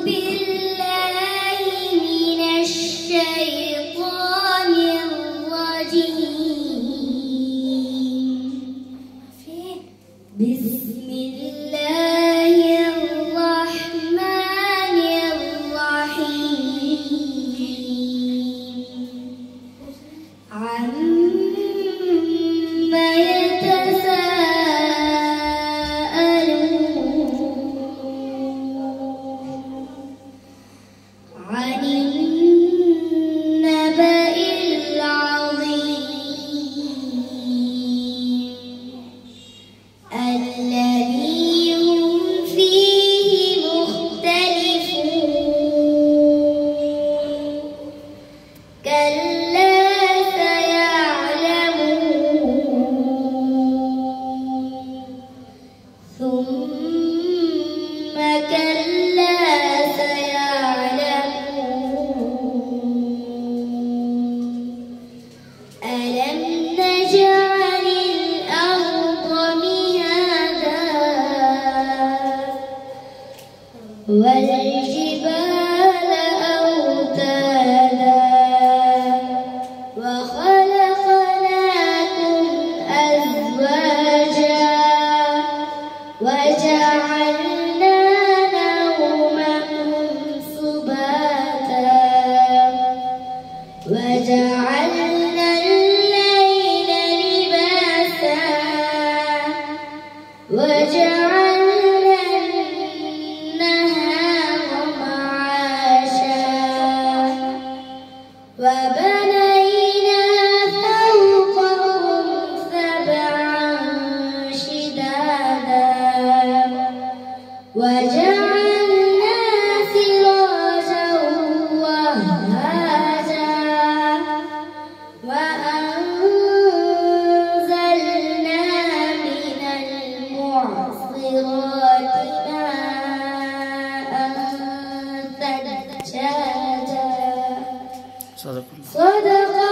بالله من الشيطان الرجيم. بسم الله الرحمن الرحيم. عما يتساءلون عن النبأ العظيم الذي هم فيه مختلفون. كلا سيعلمون ثم كلا سيعلمون. ألم نجعل الأرض مهادا والجبال أوتادا وخلقناكم أزواجا وجعلنا نومكم سباتا وجعلنا الليل لباسا وجعلنا النهار معاشا وبنينا فوقهم سبعا شدادا وجعلنا سراجا وهاجا وأنزلنا من المعصرات ماء ثجاجا. صدق